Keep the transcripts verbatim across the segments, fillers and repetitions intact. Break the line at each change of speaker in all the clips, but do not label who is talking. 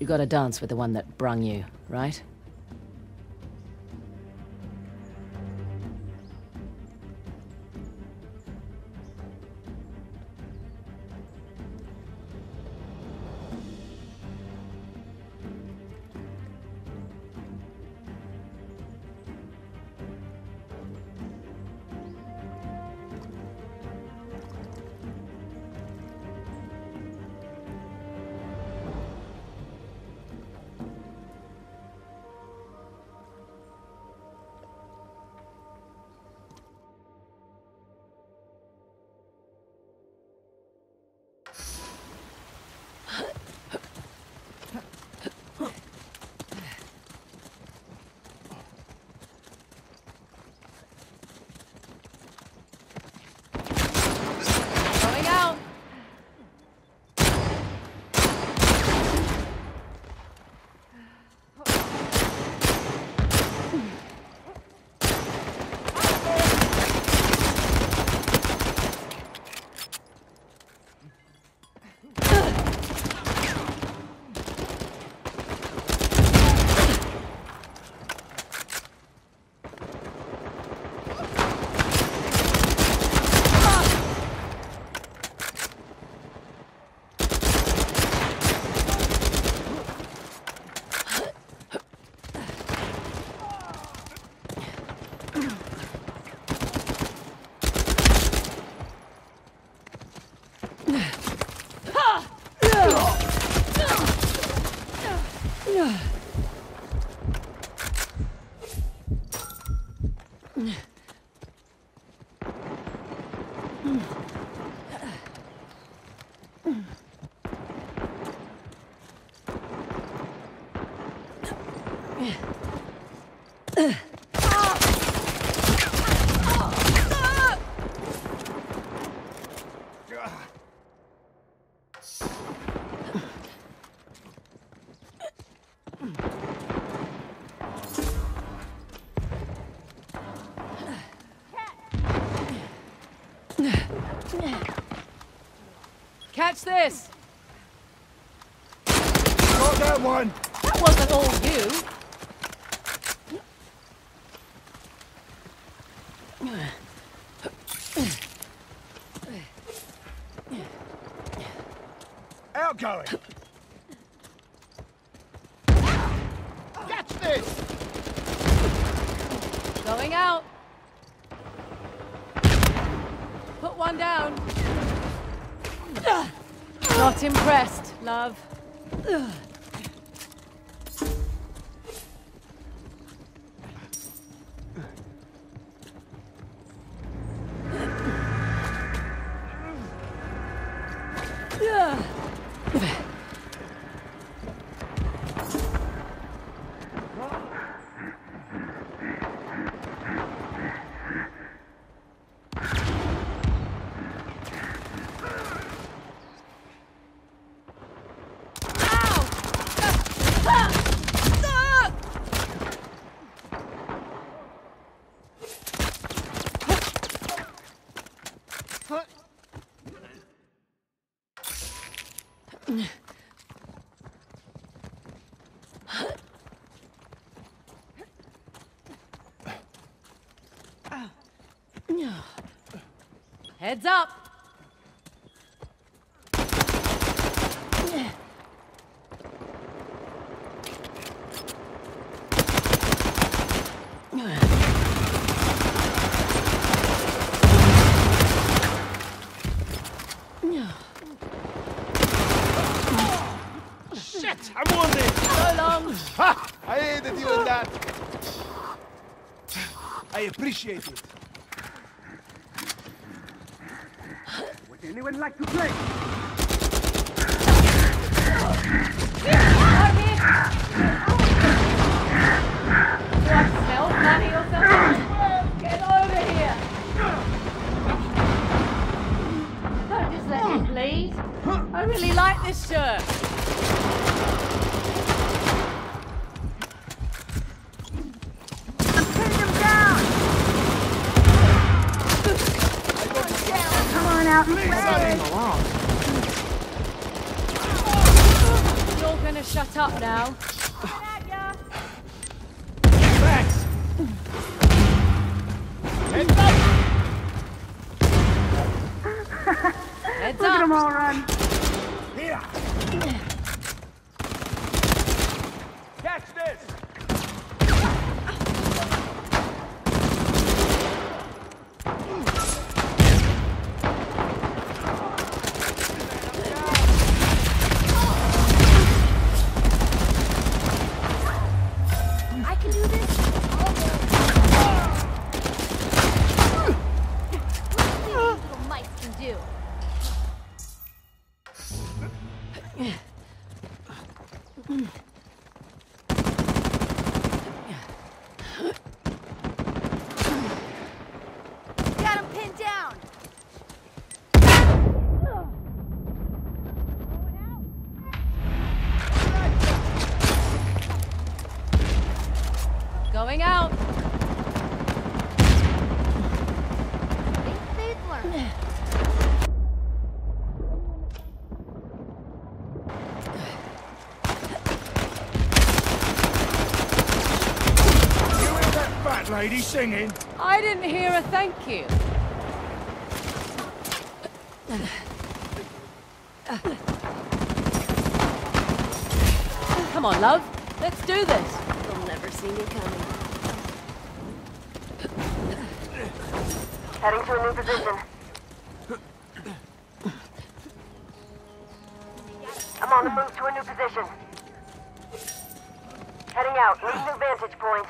You got to dance with the one that brung you, right?
Catch this!
Got that one!
That wasn't all you!
Outgoing! Catch this!
Going out! Put one down. Not impressed, love. Heads up!
Shit! I'm wounded!
So long!
Ha! I hated you in that! I appreciate it. Would anyone like to play?
What, smell funny or something? Get over here! Don't just let me bleed. I really like this shirt.
Pin him down! Come on out and play!
You're gonna shut up now. now.
Thanks. Heads up.
Heads
Look at them
up.
all run.
Here. Catch this.
I can do this. Let's see what these little mice can do. Got him pinned down. Going out. Think they'd learn.
You hear that fat lady singing?
I didn't hear a thank you. Come on, love. Let's do this.
They'll never see me coming.
Heading to a new position. I'm on the move to a new position. Heading out. Need a new vantage point.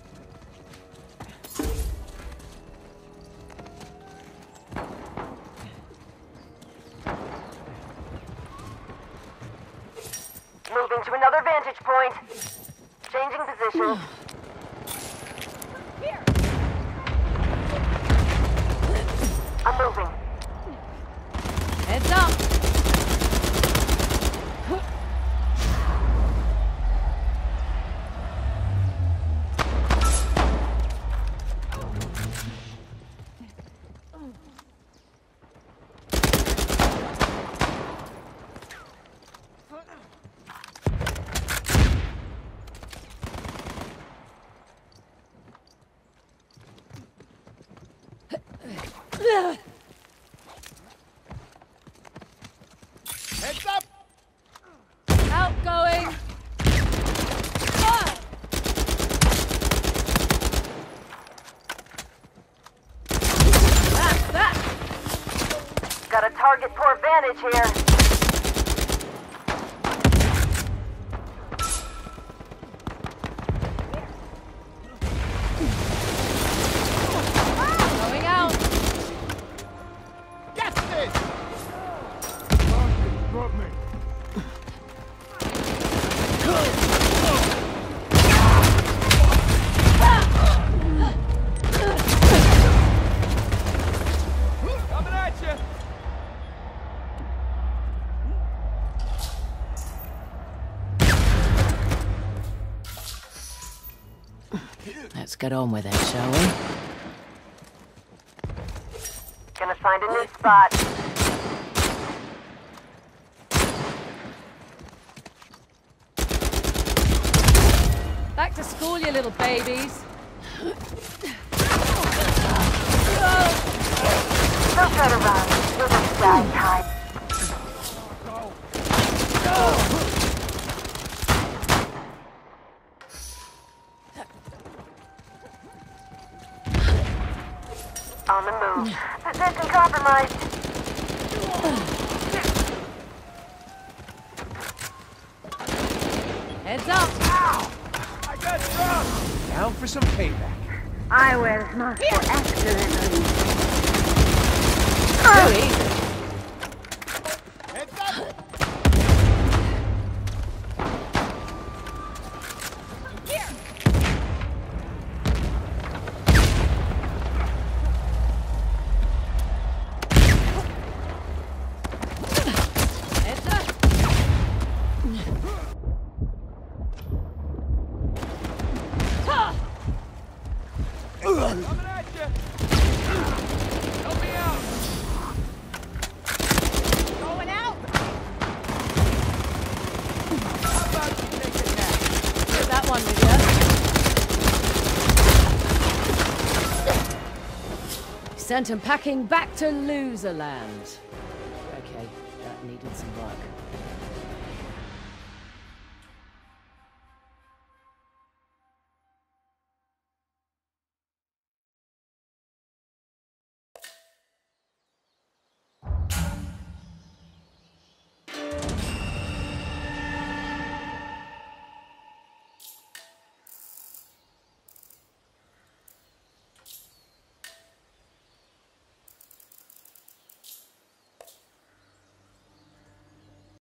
Moving to another vantage point. Changing position. I'm moving.
Heads up.
Heads up.
Outgoing. Ah! That's that.
Got a target for advantage here.
Going out.
Catch this. Drop me. Coming at you.
Let's get on with it, shall we?
Gonna find a new spot.
Back to school, you little babies.
Don't try to run. You'll just die tied. On the move. Position compromised.
Heads up.
I got dropped. Down for some payback.
I was not for accidentally.
Too easy.
Heads up.
Heads up.
Coming at you. Help me out.
one with you. Sent him packing back to Loserland. Okay, that needed some work.